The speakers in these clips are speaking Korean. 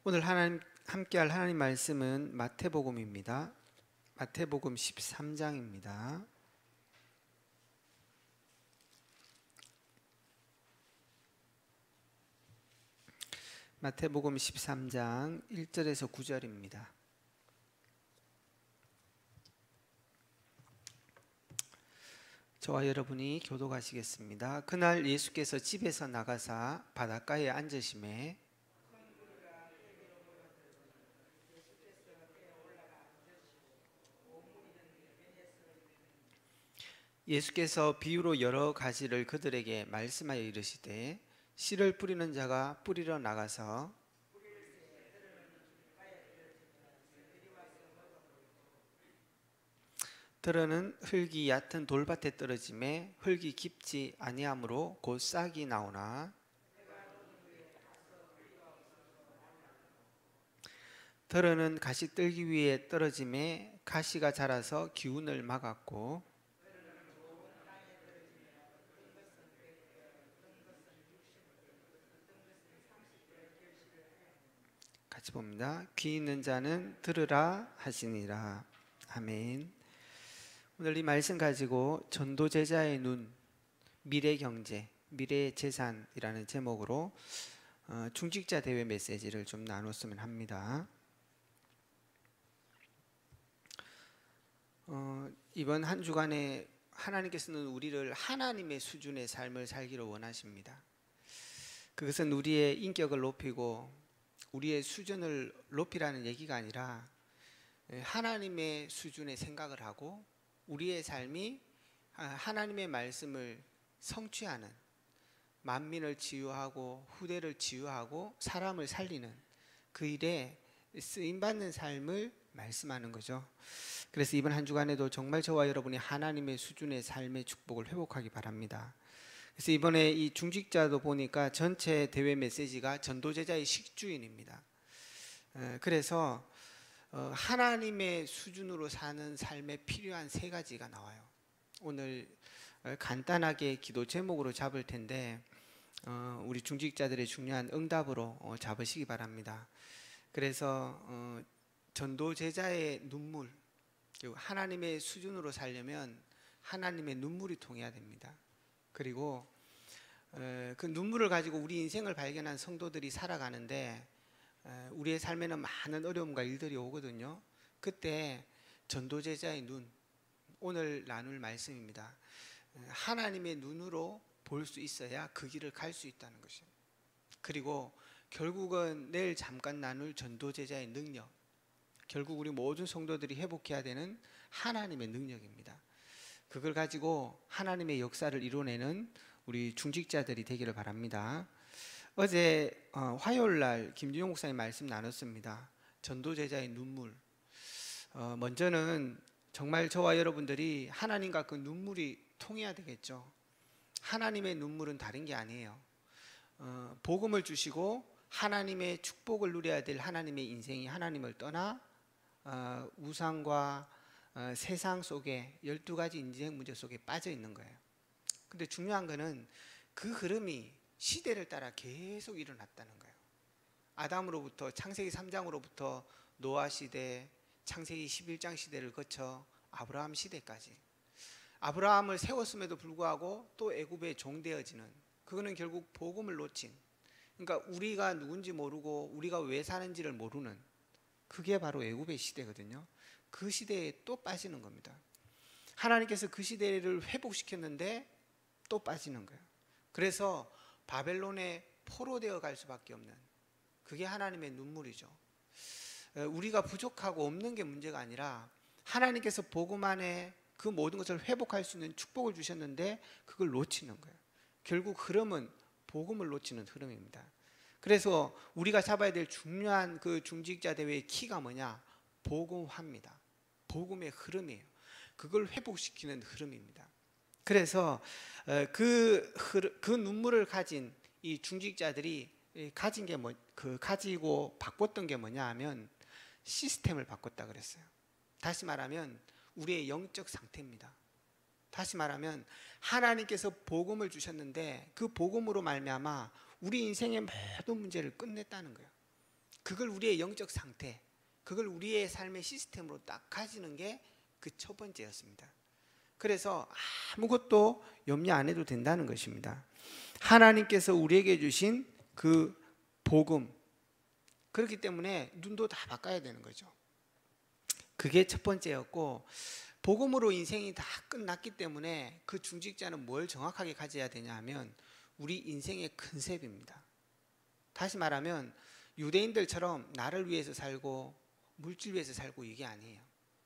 오늘 함께할 하나님 말씀은 마태복음입니다. 마태복음 13장입니다. 마태복음 13장 1절에서 9절입니다. 저와 여러분이 교독하시겠습니다. 그날 예수께서 집에서 나가사 바닷가에 앉으심에 예수께서 비유로 여러 가지를 그들에게 말씀하여 이르시되 씨를 뿌리는 자가 뿌리러 나가서 들어는 흙이 얕은 돌밭에 떨어짐에 흙이 깊지 아니하므로 곧 싹이 나오나 들어는 가시떨기 위에 떨어짐에 가시가 자라서 기운을 막았고 같이 봅니다. 귀 있는 자는 들으라 하시니라. 아멘. 오늘 이 말씀 가지고 전도제자의 눈, 미래경제, 미래재산이라는 제목으로 중직자 대회 메시지를 좀 나눴으면 합니다. 이번 한 주간에 하나님께서는 우리를 하나님의 수준의 삶을 살기를 원하십니다. 그것은 우리의 인격을 높이고 우리의 수준을 높이라는 얘기가 아니라 하나님의 수준의 생각을 하고 우리의 삶이 하나님의 말씀을 성취하는, 만민을 치유하고 후대를 치유하고 사람을 살리는 그 일에 쓰임받는 삶을 말씀하는 거죠. 그래서 이번 한 주간에도 정말 저와 여러분이 하나님의 수준의 삶의 축복을 회복하기 바랍니다. 그래서 이번에 이 중직자도 보니까 전체 대회 메시지가 전도제자의 식주인입니다. 그래서 하나님의 수준으로 사는 삶에 필요한 세 가지가 나와요. 오늘 간단하게 기도 제목으로 잡을 텐데 우리 중직자들의 중요한 응답으로 잡으시기 바랍니다. 그래서 전도제자의 눈물, 그리고 하나님의 수준으로 살려면 하나님의 눈물이 통해야 됩니다. 그리고 그 눈물을 가지고 우리 인생을 발견한 성도들이 살아가는데 우리의 삶에는 많은 어려움과 일들이 오거든요. 그때 전도제자의 눈, 오늘 나눌 말씀입니다. 하나님의 눈으로 볼 수 있어야 그 길을 갈 수 있다는 것이에요. 그리고 결국은 내일 잠깐 나눌 전도제자의 능력, 결국 우리 모든 성도들이 회복해야 되는 하나님의 능력입니다. 그걸 가지고 하나님의 역사를 이뤄내는 우리 중직자들이 되기를 바랍니다. 어제 화요일날 김준용 목사님 말씀 나눴습니다. 전도제자의 눈물. 먼저는 정말 저와 여러분들이 하나님과 그 눈물이 통해야 되겠죠. 하나님의 눈물은 다른 게 아니에요. 복음을 주시고 하나님의 축복을 누려야 될 하나님의 인생이 하나님을 떠나 우상과 세상 속에 12가지 인생 문제 속에 빠져 있는 거예요. 근데 중요한 거는 그 흐름이 시대를 따라 계속 일어났다는 거예요. 아담으로부터 창세기 3장으로부터 노아 시대, 창세기 11장 시대를 거쳐 아브라함 시대까지 아브라함을 세웠음에도 불구하고 또 애굽에 종되어지는, 그거는 결국 복음을 놓친, 그러니까 우리가 누군지 모르고 우리가 왜 사는지를 모르는, 그게 바로 애굽의 시대거든요. 그 시대에 또 빠지는 겁니다. 하나님께서 그 시대를 회복시켰는데 또 빠지는 거예요. 그래서 바벨론에 포로되어 갈 수밖에 없는, 그게 하나님의 눈물이죠. 우리가 부족하고 없는 게 문제가 아니라 하나님께서 복음 안에 그 모든 것을 회복할 수 있는 축복을 주셨는데 그걸 놓치는 거예요. 결국 흐름은 복음을 놓치는 흐름입니다. 그래서 우리가 잡아야 될 중요한 그 중직자 대회의 키가 뭐냐? 복음화입니다. 복음의 흐름이에요. 그걸 회복시키는 흐름입니다. 그래서 그 눈물을 가진 이 중직자들이 가진 게 가지고 바꿨던 게 뭐냐 하면 시스템을 바꿨다 그랬어요. 다시 말하면 우리의 영적 상태입니다. 다시 말하면 하나님께서 복음을 주셨는데 그 복음으로 말미암아 우리 인생의 모든 문제를 끝냈다는 거예요. 그걸 우리의 영적 상태, 그걸 우리의 삶의 시스템으로 딱 가지는 게 그 첫 번째였습니다. 그래서 아무것도 염려 안 해도 된다는 것입니다. 하나님께서 우리에게 주신 그 복음, 그렇기 때문에 눈도 다 바꿔야 되는 거죠. 그게 첫 번째였고, 복음으로 인생이 다 끝났기 때문에 그 중직자는 뭘 정확하게 가져야 되냐 하면 우리 인생의 컨셉입니다. 다시 말하면 유대인들처럼 나를 위해서 살고 물질 위해서 살고 이게 아니에요.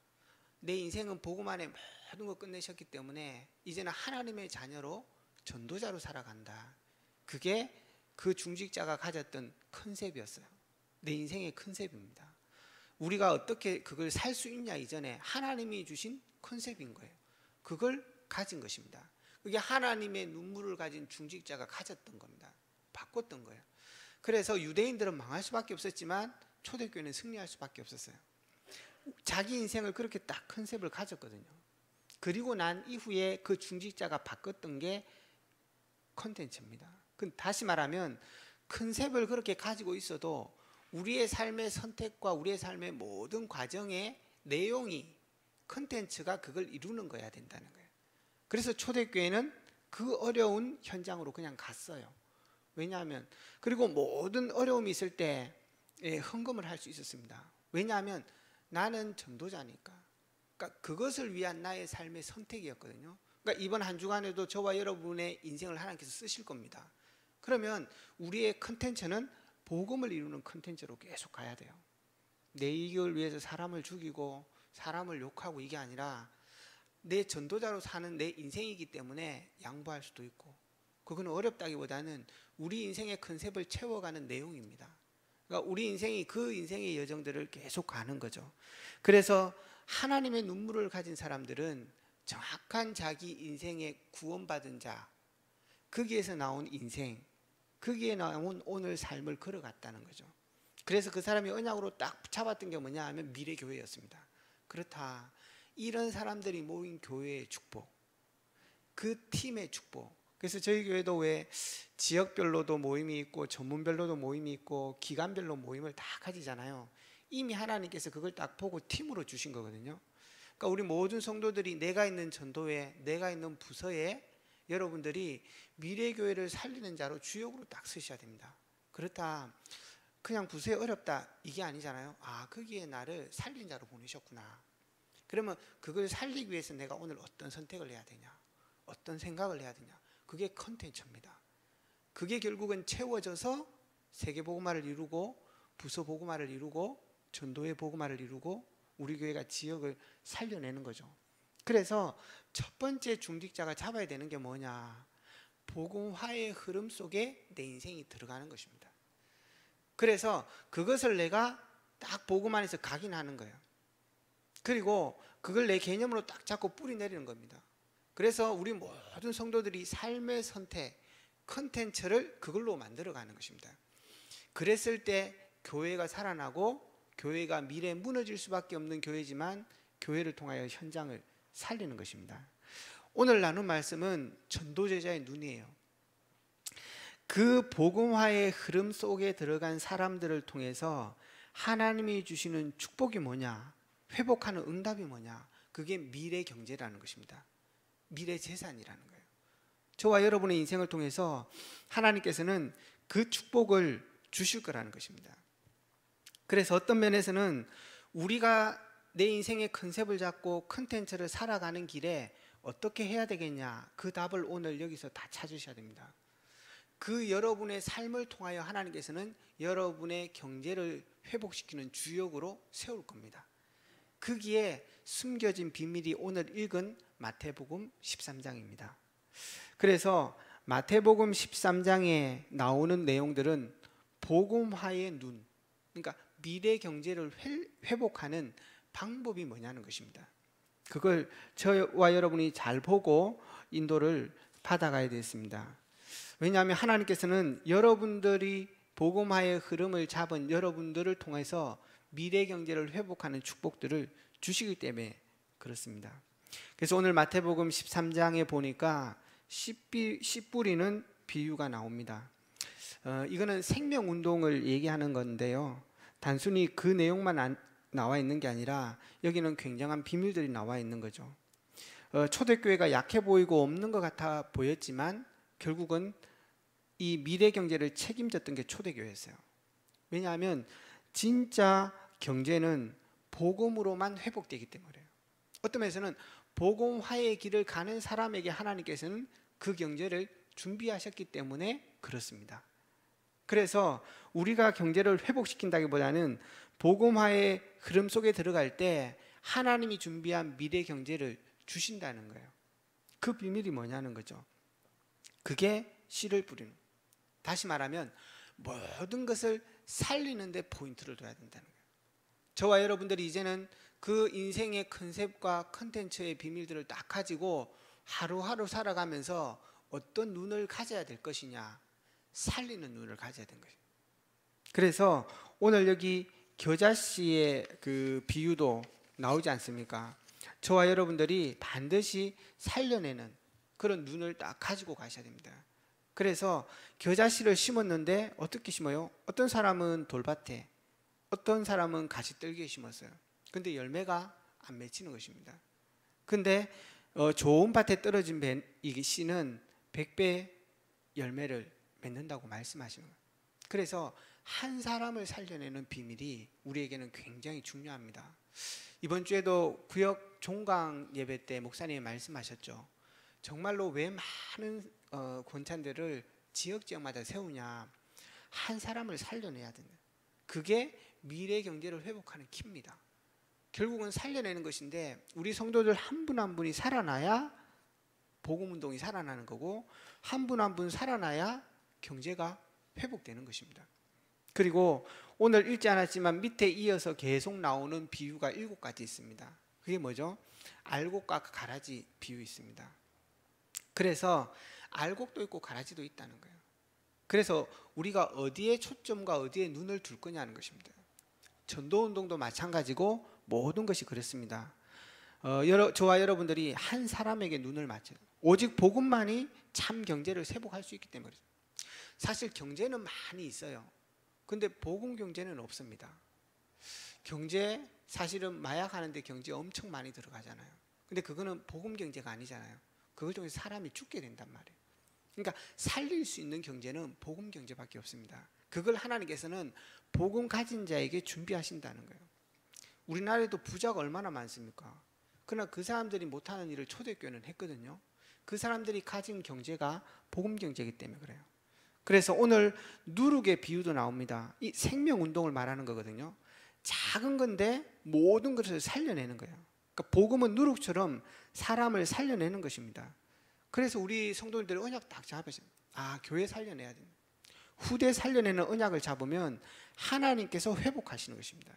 내 인생은 복음 안에 모든 걸 끝내셨기 때문에 이제는 하나님의 자녀로 전도자로 살아간다. 그게 그 중직자가 가졌던 컨셉이었어요. 내 인생의 컨셉입니다. 우리가 어떻게 그걸 살 수 있냐 이전에 하나님이 주신 컨셉인 거예요. 그걸 가진 것입니다. 그게 하나님의 눈물을 가진 중직자가 가졌던 겁니다. 바꿨던 거예요. 그래서 유대인들은 망할 수밖에 없었지만 초대교회는 승리할 수밖에 없었어요. 자기 인생을 그렇게 딱 컨셉을 가졌거든요. 그리고 난 이후에 그 중직자가 바꿨던 게 컨텐츠입니다. 다시 말하면 컨셉을 그렇게 가지고 있어도 우리의 삶의 선택과 우리의 삶의 모든 과정의 내용이 컨텐츠가 그걸 이루는 거야 된다는 거예요. 그래서 초대교회는 그 어려운 현장으로 그냥 갔어요. 왜냐하면 그리고 모든 어려움이 있을 때 헌금을 할 수 있었습니다. 왜냐하면 나는 전도자니까. 그러니까 그것을 위한 나의 삶의 선택이었거든요. 그러니까 이번 한 주간에도 저와 여러분의 인생을 하나님께서 쓰실 겁니다. 그러면 우리의 컨텐츠는 복음을 이루는 컨텐츠로 계속 가야 돼요. 내 이익을 위해서 사람을 죽이고 사람을 욕하고 이게 아니라 내 전도자로 사는 내 인생이기 때문에 양보할 수도 있고, 그거는 어렵다기보다는 우리 인생의 컨셉을 채워가는 내용입니다. 그러니까 우리 인생이 그 인생의 여정들을 계속 가는 거죠. 그래서 하나님의 눈물을 가진 사람들은 정확한 자기 인생의 구원받은 자, 거기에서 나온 인생, 거기에 나온 오늘 삶을 걸어갔다는 거죠. 그래서 그 사람이 언약으로 딱 잡았던 게 뭐냐 하면 미래교회였습니다. 그렇다, 이런 사람들이 모인 교회의 축복, 그 팀의 축복. 그래서 저희 교회도 왜 지역별로도 모임이 있고 전문별로도 모임이 있고 기간별로 모임을 다 가지잖아요. 이미 하나님께서 그걸 딱 보고 팀으로 주신 거거든요. 그러니까 우리 모든 성도들이 내가 있는 전도회, 내가 있는 부서에 여러분들이 미래교회를 살리는 자로 주역으로 딱 쓰셔야 됩니다. 그렇다, 그냥 부서에 어렵다 이게 아니잖아요. 아, 거기에 나를 살린 자로 보내셨구나. 그러면 그걸 살리기 위해서 내가 오늘 어떤 선택을 해야 되냐, 어떤 생각을 해야 되냐, 그게 컨텐츠입니다. 그게 결국은 채워져서 세계복음화를 이루고 부서 복음화를 이루고 전도의 복음화를 이루고 우리 교회가 지역을 살려내는 거죠. 그래서 첫 번째 중직자가 잡아야 되는 게 뭐냐, 복음화의 흐름 속에 내 인생이 들어가는 것입니다. 그래서 그것을 내가 딱 복음 안에서 각인하는 거예요. 그리고 그걸 내 개념으로 딱 잡고 뿌리 내리는 겁니다. 그래서 우리 모든 성도들이 삶의 선택, 컨텐츠를 그걸로 만들어가는 것입니다. 그랬을 때 교회가 살아나고 교회가 미래에 무너질 수밖에 없는 교회지만 교회를 통하여 현장을 살리는 것입니다. 오늘 나눈 말씀은 전도제자의 눈이에요. 그 복음화의 흐름 속에 들어간 사람들을 통해서 하나님이 주시는 축복이 뭐냐, 회복하는 응답이 뭐냐, 그게 미래 경제라는 것입니다. 미래 재산이라는 거예요. 저와 여러분의 인생을 통해서 하나님께서는 그 축복을 주실 거라는 것입니다. 그래서 어떤 면에서는 우리가 내 인생의 컨셉을 잡고 컨텐츠를 살아가는 길에 어떻게 해야 되겠냐, 그 답을 오늘 여기서 다 찾으셔야 됩니다. 그 여러분의 삶을 통하여 하나님께서는 여러분의 경제를 회복시키는 주역으로 세울 겁니다. 거기에 숨겨진 비밀이 오늘 읽은 마태복음 13장입니다. 그래서 마태복음 13장에 나오는 내용들은 복음화의 눈, 그러니까 미래 경제를 회복하는 방법이 뭐냐는 것입니다. 그걸 저와 여러분이 잘 보고 인도를 받아가야 되겠습니다. 왜냐하면 하나님께서는 여러분들이 복음화의 흐름을 잡은 여러분들을 통해서 미래 경제를 회복하는 축복들을 주시기 때문에 그렇습니다. 그래서 오늘 마태복음 13장에 보니까 씨 뿌리는 비유가 나옵니다. 이거는 생명운동을 얘기하는 건데요. 단순히 그 내용만 나와 있는 게 아니라 여기는 굉장한 비밀들이 나와 있는 거죠. 초대교회가 약해 보이고 없는 것 같아 보였지만 결국은 이 미래 경제를 책임졌던 게 초대교회였어요. 왜냐하면 진짜 경제는 복음으로만 회복되기 때문에요. 어떤 면에서는 복음화의 길을 가는 사람에게 하나님께서는 그 경제를 준비하셨기 때문에 그렇습니다. 그래서 우리가 경제를 회복시킨다기보다는 복음화의 흐름 속에 들어갈 때 하나님이 준비한 미래 경제를 주신다는 거예요. 그 비밀이 뭐냐는 거죠. 그게 씨를 뿌리는, 다시 말하면 모든 것을 살리는 데 포인트를 둬야 된다는 거예요. 저와 여러분들이 이제는 그 인생의 컨셉과 컨텐츠의 비밀들을 딱 가지고 하루하루 살아가면서 어떤 눈을 가져야 될 것이냐, 살리는 눈을 가져야 되는 거예요. 그래서 오늘 여기 겨자씨의 그 비유도 나오지 않습니까? 저와 여러분들이 반드시 살려내는 그런 눈을 딱 가지고 가셔야 됩니다. 그래서 겨자씨를 심었는데 어떻게 심어요? 어떤 사람은 돌밭에, 어떤 사람은 가시떨기에 심었어요. 근데 열매가 안 맺히는 것입니다. 근데 좋은 밭에 떨어진 이 씨는 100배 열매를 맺는다고 말씀하시는 거예요. 그래서 한 사람을 살려내는 비밀이 우리에게는 굉장히 중요합니다. 이번 주에도 구역 종강 예배 때 목사님이 말씀하셨죠. 정말로 왜 많은 권찬들을 지역마다 세우냐, 한 사람을 살려내야 된다. 그게 미래 경제를 회복하는 키입니다. 결국은 살려내는 것인데 우리 성도들 한 분 한 분이 살아나야 복음운동이 살아나는 거고, 한 분 한 분 살아나야 경제가 회복되는 것입니다. 그리고 오늘 읽지 않았지만 밑에 이어서 계속 나오는 비유가 7가지 있습니다. 그게 뭐죠? 알곡과 가라지 비유 있습니다. 그래서 알곡도 있고 가라지도 있다는 거예요. 그래서 우리가 어디에 초점과 어디에 눈을 둘 거냐는 것입니다. 전도운동도 마찬가지고 모든 것이 그렇습니다. 저와 여러분들이 한 사람에게 눈을 맞춰요. 오직 복음만이 참 경제를 회복할 수 있기 때문에. 사실 경제는 많이 있어요. 근데 복음 경제는 없습니다. 경제, 사실은 마약하는데 경제 엄청 많이 들어가잖아요. 근데 그거는 복음 경제가 아니잖아요. 그걸 통해서 사람이 죽게 된단 말이에요. 그러니까 살릴 수 있는 경제는 복음 경제밖에 없습니다. 그걸 하나님께서는 복음 가진 자에게 준비하신다는 거예요. 우리나라에도 부자가 얼마나 많습니까? 그러나 그 사람들이 못하는 일을 초대교회는 했거든요. 그 사람들이 가진 경제가 복음 경제이기 때문에 그래요. 그래서 오늘 누룩의 비유도 나옵니다. 이 생명운동을 말하는 거거든요. 작은 건데 모든 것을 살려내는 거예요. 그러니까 복음은 누룩처럼 사람을 살려내는 것입니다. 그래서 우리 성도님들이 언약 딱 잡으세요. 교회 살려내야 됩니다. 후대 살려내는 언약을 잡으면 하나님께서 회복하시는 것입니다.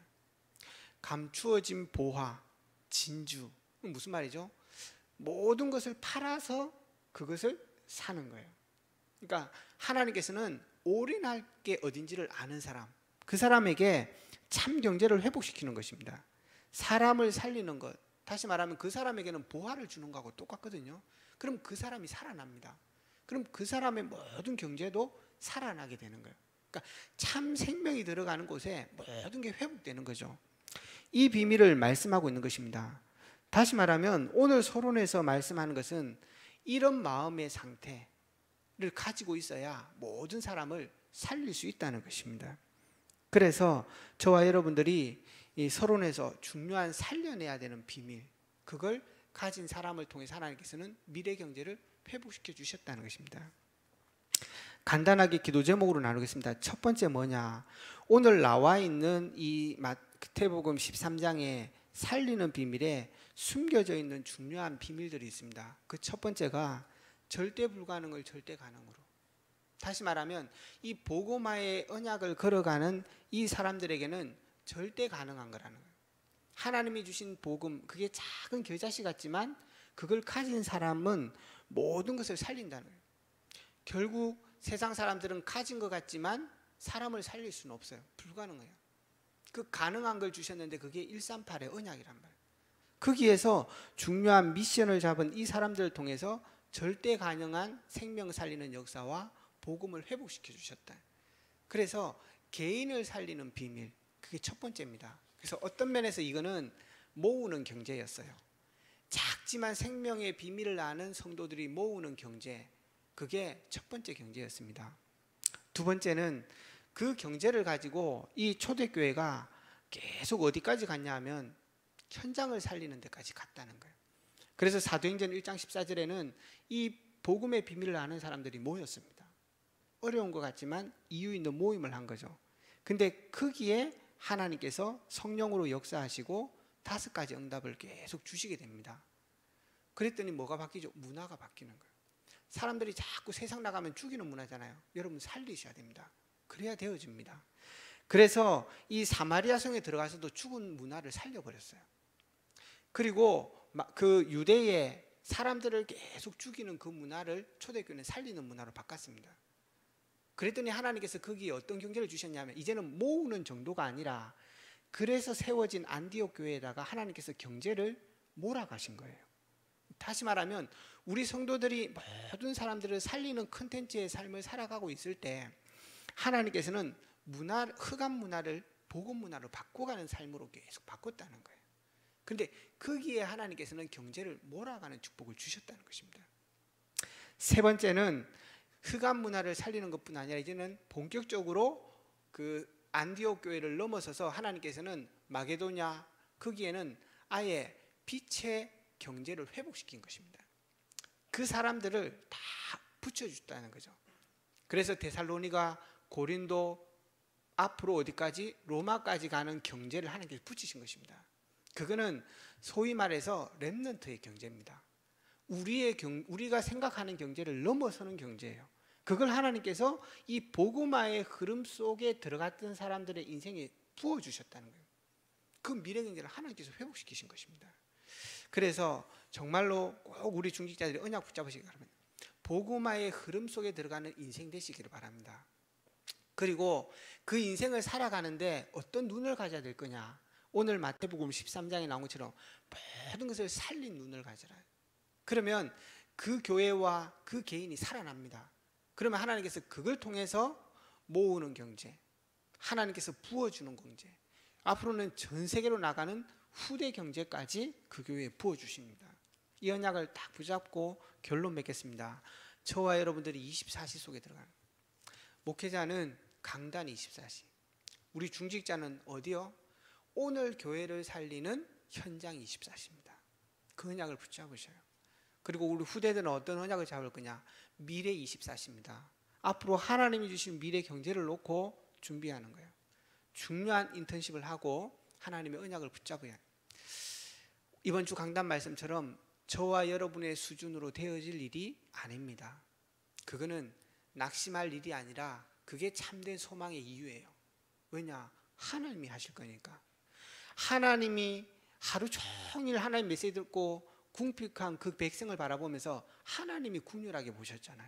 감추어진 보화, 진주, 무슨 말이죠? 모든 것을 팔아서 그것을 사는 거예요. 그러니까 하나님께서는 올인할 게 어딘지를 아는 사람, 그 사람에게 참 경제를 회복시키는 것입니다. 사람을 살리는 것, 다시 말하면 그 사람에게는 보화를 주는 거하고 똑같거든요. 그럼 그 사람이 살아납니다. 그럼 그 사람의 모든 경제도 살아나게 되는 거예요. 그러니까 참 생명이 들어가는 곳에 모든 게 회복되는 거죠. 이 비밀을 말씀하고 있는 것입니다. 다시 말하면 오늘 서론에서 말씀하는 것은 이런 마음의 상태를 가지고 있어야 모든 사람을 살릴 수 있다는 것입니다. 그래서 저와 여러분들이 이 서론에서 중요한 살려내야 되는 비밀, 그걸 가진 사람을 통해서 하나님께서는 미래 경제를 회복시켜 주셨다는 것입니다. 간단하게 기도 제목으로 나누겠습니다. 첫 번째 뭐냐? 오늘 나와 있는 이 마태복음 13장에 살리는 비밀에 숨겨져 있는 중요한 비밀들이 있습니다. 그 첫 번째가 절대 불가능을 절대 가능으로. 다시 말하면 이 복음화의 언약을 걸어가는 이 사람들에게는 절대 가능한 거라는 거예요. 하나님이 주신 복음, 그게 작은 겨자씨 같지만 그걸 가진 사람은 모든 것을 살린다는 거예요. 결국 세상 사람들은 가진 것 같지만 사람을 살릴 수는 없어요. 불가능해요. 그 가능한 걸 주셨는데 그게 138의 언약이란 말이에요. 거기에서 중요한 미션을 잡은 이 사람들을 통해서 절대 가능한 생명 살리는 역사와 복음을 회복시켜 주셨다. 그래서 개인을 살리는 비밀, 그게 첫 번째입니다. 그래서 어떤 면에서 이거는 모으는 경제였어요. 작지만 생명의 비밀을 아는 성도들이 모으는 경제, 그게 첫 번째 경제였습니다. 두 번째는 그 경제를 가지고 이 초대교회가 계속 어디까지 갔냐 하면 현장을 살리는 데까지 갔다는 거예요. 그래서 사도행전 1장 14절에는 이 복음의 비밀을 아는 사람들이 모였습니다. 어려운 것 같지만 이유 있는 모임을 한 거죠. 근데 거기에 하나님께서 성령으로 역사하시고 5가지 응답을 계속 주시게 됩니다. 그랬더니 뭐가 바뀌죠? 문화가 바뀌는 거예요. 사람들이 자꾸 세상 나가면 죽이는 문화잖아요. 여러분 살리셔야 됩니다. 그래야 되어집니다. 그래서 이 사마리아 성에 들어가서도 죽은 문화를 살려버렸어요. 그리고 그 유대의 사람들을 계속 죽이는 그 문화를 초대교회는 살리는 문화로 바꿨습니다. 그랬더니 하나님께서 거기에 어떤 경제를 주셨냐면 이제는 모으는 정도가 아니라 그래서 세워진 안디옥 교회에다가 하나님께서 경제를 몰아가신 거예요. 다시 말하면 우리 성도들이 모든 사람들을 살리는 컨텐츠의 삶을 살아가고 있을 때 하나님께서는 흑암 문화를 복음 문화로 바꿔가는 삶으로 계속 바꿨다는 거예요. 그런데 거기에 하나님께서는 경제를 몰아가는 축복을 주셨다는 것입니다. 세 번째는 흑암 문화를 살리는 것뿐 아니라 이제는 본격적으로 그 안디옥 교회를 넘어서서 하나님께서는 마게도냐 거기에는 아예 빛의 경제를 회복시킨 것입니다. 그 사람들을 다 붙여줬다는 거죠. 그래서 데살로니가, 고린도, 앞으로 어디까지? 로마까지 가는 경제를 하나님께서 붙이신 것입니다. 그거는 소위 말해서 렘넌트의 경제입니다. 우리가 생각하는 경제를 넘어서는 경제예요. 그걸 하나님께서 이 복음화의 흐름 속에 들어갔던 사람들의 인생에 부어주셨다는 거예요. 그 미래 경제를 하나님께서 회복시키신 것입니다. 그래서 정말로 꼭 우리 중직자들이 언약 붙잡으시기 바랍니다. 복음화의 흐름 속에 들어가는 인생 되시기를 바랍니다. 그리고 그 인생을 살아가는데 어떤 눈을 가져야 될 거냐. 오늘 마태복음 13장에 나온 것처럼 모든 것을 살린 눈을 가져라. 그러면 그 교회와 그 개인이 살아납니다. 그러면 하나님께서 그걸 통해서 모으는 경제, 하나님께서 부어주는 경제, 앞으로는 전 세계로 나가는 후대 경제까지 그 교회에 부어주십니다. 이 언약을 딱 붙잡고 결론 맺겠습니다. 저와 여러분들이 24시 속에 들어가는, 목회자는 강단 24시, 우리 중직자는 어디요? 오늘 교회를 살리는 현장 24시입니다. 그 언약을 붙잡으셔요. 그리고 우리 후대들은 어떤 언약을 잡을 거냐? 미래 24시입니다. 앞으로 하나님이 주신 미래 경제를 놓고 준비하는 거예요. 중요한 인턴십을 하고 하나님의 언약을 붙잡아야 해요. 이번 주 강단 말씀처럼 저와 여러분의 수준으로 되어질 일이 아닙니다. 그거는 낙심할 일이 아니라 그게 참된 소망의 이유예요. 왜냐? 하나님이 하실 거니까. 하나님이 하루 종일 하나님 메시지 듣고 궁핍한 그 백성을 바라보면서 하나님이 긍휼하게 보셨잖아요.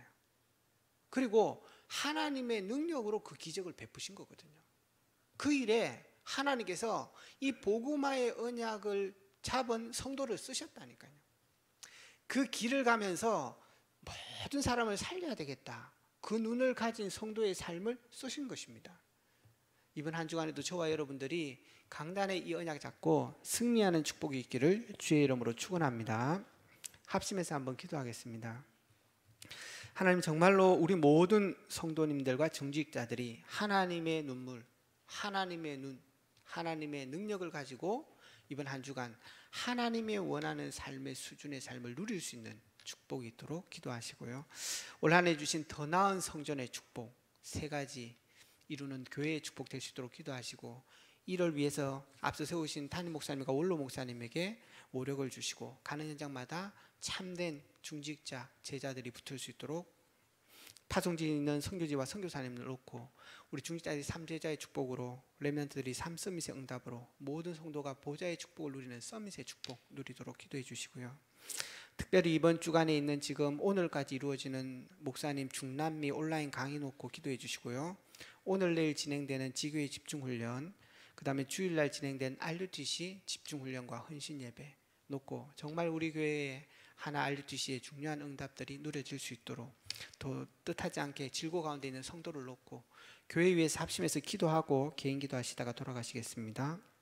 그리고 하나님의 능력으로 그 기적을 베푸신 거거든요. 그 일에 하나님께서 이 복음화의 언약을 잡은 성도를 쓰셨다니까요. 그 길을 가면서 모든 사람을 살려야 되겠다. 그 눈을 가진 성도의 삶을 쓰신 것입니다. 이번 한 주간에도 저와 여러분들이 강단의 이 언약 잡고 승리하는 축복이 있기를 주의 이름으로 축원합니다. 합심해서 한번 기도하겠습니다. 하나님, 정말로 우리 모든 성도님들과 정직자들이 하나님의 눈물, 하나님의 눈, 하나님의 능력을 가지고 이번 한 주간 하나님의 원하는 삶의 수준의 삶을 누릴 수 있는 축복이 있도록 기도하시고요. 올 한 해 주신 더 나은 성전의 축복 3가지 이루는 교회의 축복 될 수 있도록 기도하시고, 이를 위해서 앞서 세우신 담임 목사님과 원로 목사님에게 오력을 주시고 가는 현장마다 참된 중직자 제자들이 붙을 수 있도록 파송지 있는 선교지와 선교사님을 놓고 우리 중직자들이 3제자의 축복으로, 렘넌트들이 3서밋의 응답으로 모든 성도가 보좌의 축복을 누리는 서밋의 축복 누리도록 기도해 주시고요. 특별히 이번 주간에 있는 지금 오늘까지 이루어지는 목사님 중남미 온라인 강의 놓고 기도해 주시고요. 오늘 내일 진행되는 지교회 집중훈련, 그 다음에 주일날 진행된 RUTC 집중훈련과 헌신예배 놓고 정말 우리 교회에 하나 알리투시의 중요한 응답들이 누려질 수 있도록 또 뜻하지 않게 질고 가운데 있는 성도를 놓고 교회 위에서 합심해서 기도하고 개인 기도하시다가 돌아가시겠습니다.